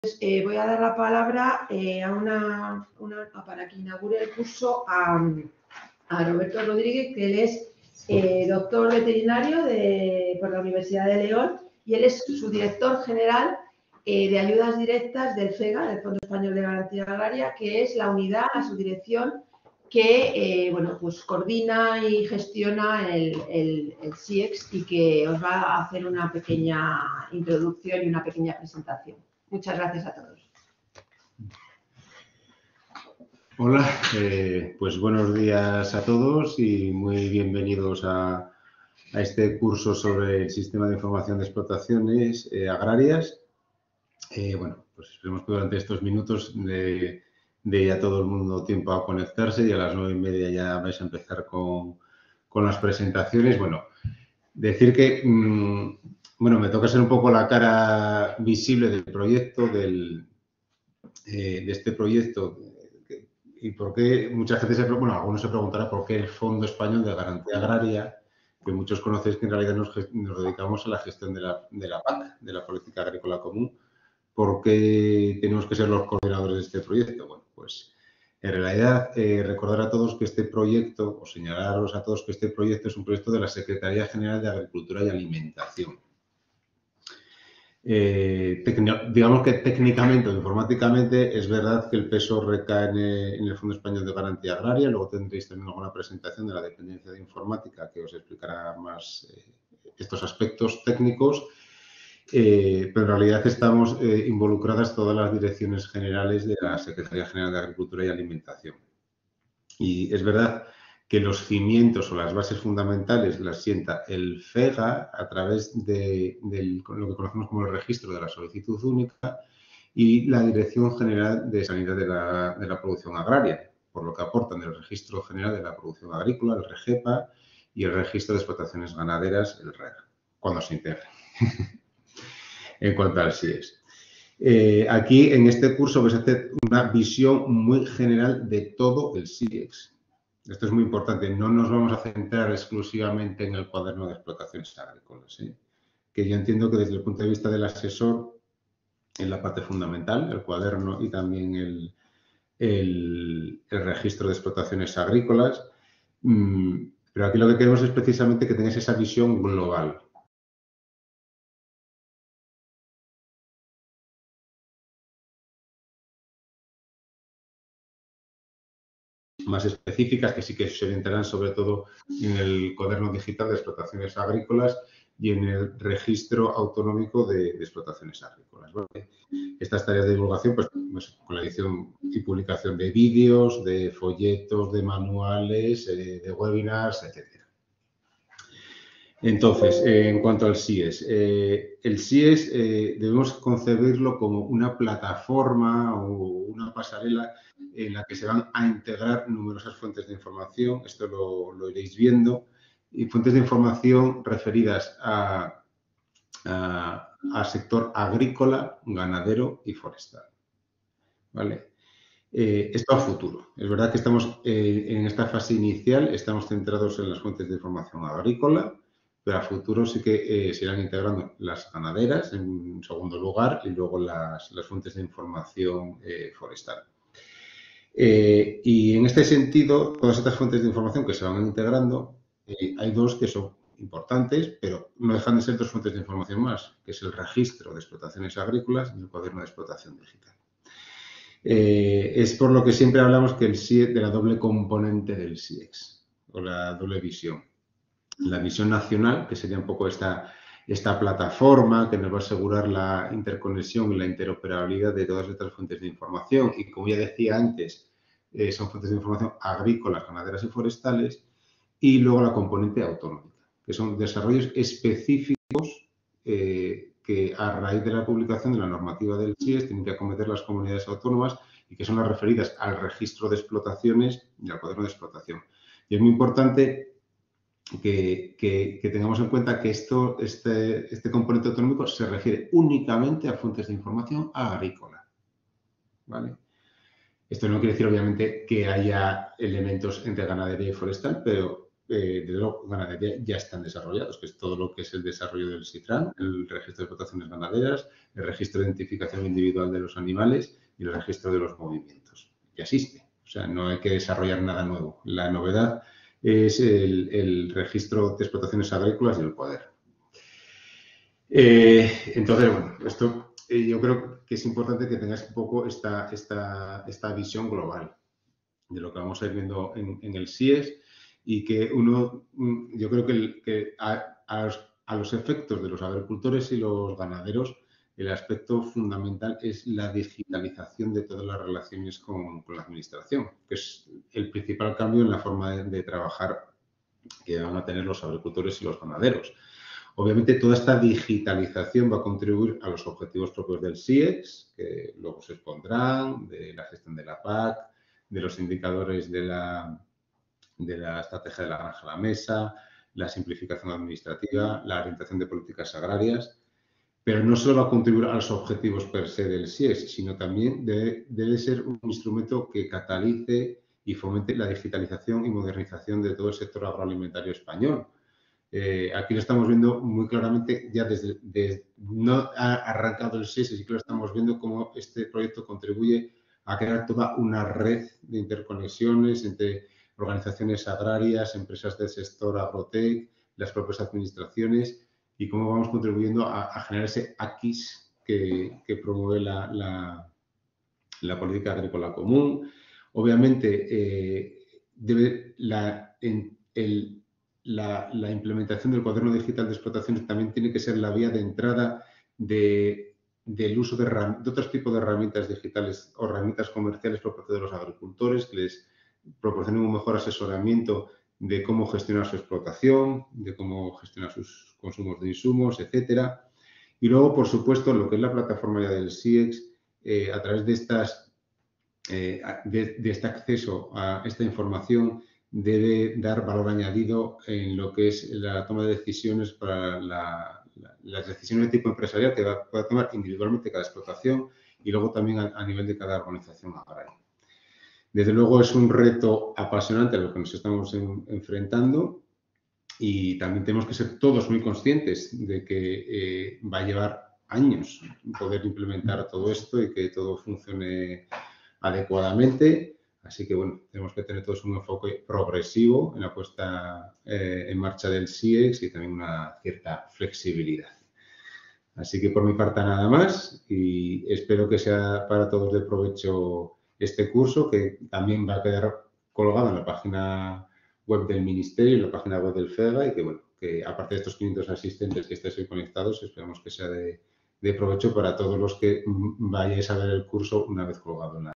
Voy a dar la palabra para que inaugure el curso a Roberto Rodríguez, que él es doctor veterinario por la Universidad de León y él es su director general de ayudas directas del FEGA, del Fondo Español de Garantía Agraria, que es la unidad, la subdirección que pues coordina y gestiona el SIEX y que os va a hacer una pequeña introducción y una pequeña presentación. Muchas gracias a todos. Hola, pues buenos días a todos y muy bienvenidos a este curso sobre el sistema de información de explotaciones agrarias. Bueno, pues esperemos que durante estos minutos dé a todo el mundo tiempo a conectarse y a las 9:30 ya vais a empezar con las presentaciones. Bueno, decir que me toca ser un poco la cara visible del proyecto, de este proyecto. Y por qué mucha gente algunos se preguntará por qué el Fondo Español de Garantía Agraria, que muchos conocéis que en realidad nos dedicamos a la gestión de la PAC, de la Política Agrícola Común. ¿Por qué tenemos que ser los coordinadores de este proyecto? Bueno, pues en realidad recordar a todos que este proyecto, o señalaros a todos que este proyecto es un proyecto de la Secretaría General de Agricultura y Alimentación. Digamos que técnicamente o informáticamente es verdad que el peso recae en el Fondo Español de Garantía Agraria, luego tendréis también alguna presentación de la dependencia de informática que os explicará más estos aspectos técnicos, pero en realidad estamos involucradas todas las direcciones generales de la Secretaría General de Agricultura y Alimentación. Y es verdad que los cimientos o las bases fundamentales las sienta el FEGA a través de lo que conocemos como el registro de la solicitud única y la Dirección General de Sanidad de la Producción Agraria, por lo que aportan el Registro General de la Producción Agrícola, el REGEPA, y el Registro de Explotaciones Ganaderas, el REGA, cuando se integre. En cuanto al SIES. Aquí en este curso vais a hacer una visión muy general de todo el SIEX. Esto es muy importante, no nos vamos a centrar exclusivamente en el cuaderno de explotaciones agrícolas, que yo entiendo que desde el punto de vista del asesor es la parte fundamental, el cuaderno y también el registro de explotaciones agrícolas, pero aquí lo que queremos es precisamente que tengáis esa visión global. Más específicas que sí que se orientarán sobre todo en el cuaderno digital de explotaciones agrícolas y en el registro autonómico de explotaciones agrícolas, ¿vale? Estas tareas de divulgación, pues con la edición y publicación de vídeos, de folletos, de manuales, de webinars, etcétera. Entonces, en cuanto al SIES, el SIES debemos concebirlo como una plataforma o una pasarela en la que se van a integrar numerosas fuentes de información, esto lo iréis viendo, y fuentes de información referidas a sector agrícola, ganadero y forestal, ¿vale? Esto a futuro. Es verdad que estamos en esta fase inicial, estamos centrados en las fuentes de información agrícola, pero a futuro sí que se irán integrando las ganaderas en segundo lugar y luego las fuentes de información forestal. Y en este sentido, todas estas fuentes de información que se van integrando, hay dos que son importantes, pero no dejan de ser dos fuentes de información más, que es el registro de explotaciones agrícolas y el cuaderno de explotación digital. Es por lo que siempre hablamos que el SIEX, de la doble componente del SIEX, o la doble visión. La visión nacional, que sería un poco esta plataforma que nos va a asegurar la interconexión y la interoperabilidad de todas estas fuentes de información. Y como ya decía antes, son fuentes de información agrícolas, ganaderas y forestales. Y luego la componente autonómica, que son desarrollos específicos que a raíz de la publicación de la normativa del SIEX tienen que acometer las comunidades autónomas y que son las referidas al registro de explotaciones y al cuaderno de explotación. Y es muy importante que tengamos en cuenta que este componente autonómico se refiere únicamente a fuentes de información agrícola, ¿vale? Esto no quiere decir, obviamente, que haya elementos entre ganadería y forestal, pero desde luego, ganadería ya están desarrollados, que es todo lo que es el desarrollo del SITRAN, el registro de explotaciones ganaderas, el registro de identificación individual de los animales y el registro de los movimientos. Ya existe, o sea, no hay que desarrollar nada nuevo. La novedad es el registro de explotaciones agrícolas y el cuaderno. Entonces, bueno, esto yo creo que es importante que tengáis un poco esta visión global de lo que vamos a ir viendo en el SIES y que yo creo que a los efectos de los agricultores y los ganaderos, el aspecto fundamental es la digitalización de todas las relaciones con la administración, que es el principal cambio en la forma de trabajar que van a tener los agricultores y los ganaderos. Obviamente, toda esta digitalización va a contribuir a los objetivos propios del SIEX, que luego se expondrán, de la gestión de la PAC, de los indicadores de la estrategia de la granja a la mesa, la simplificación administrativa, la orientación de políticas agrarias, pero no solo va a contribuir a los objetivos per se del SIEX, sino también debe ser un instrumento que catalice y fomente la digitalización y modernización de todo el sector agroalimentario español. Aquí lo estamos viendo muy claramente, ya no ha arrancado el SIES, sí que lo estamos viendo cómo este proyecto contribuye a crear toda una red de interconexiones entre organizaciones agrarias, empresas del sector agrotec, las propias administraciones y cómo vamos contribuyendo a generar ese AQUIS que promueve la política agrícola común. Obviamente, la implementación del cuaderno digital de explotaciones también tiene que ser la vía de entrada del uso de otros tipos de herramientas digitales o herramientas comerciales por parte de los agricultores que les proporcionen un mejor asesoramiento de cómo gestionar su explotación, de cómo gestionar sus consumos de insumos, etcétera. Y luego, por supuesto, lo que es la plataforma ya del SIEX, a través de este acceso a esta información, debe dar valor añadido en lo que es la toma de decisiones para las decisiones de tipo empresarial que pueda tomar individualmente cada explotación y luego también a nivel de cada organización agraria. Desde luego es un reto apasionante a lo que nos estamos enfrentando y también tenemos que ser todos muy conscientes de que va a llevar años poder implementar todo esto y que todo funcione adecuadamente. Así que, bueno, tenemos que tener todos un enfoque progresivo en la puesta en marcha del SIEX y también una cierta flexibilidad. Así que por mi parte nada más y espero que sea para todos de provecho este curso, que también va a quedar colgado en la página web del Ministerio, en la página web del FEGA y que, bueno, que aparte de estos 500 asistentes que estéis hoy conectados, esperamos que sea de provecho para todos los que vayáis a ver el curso una vez colgado en la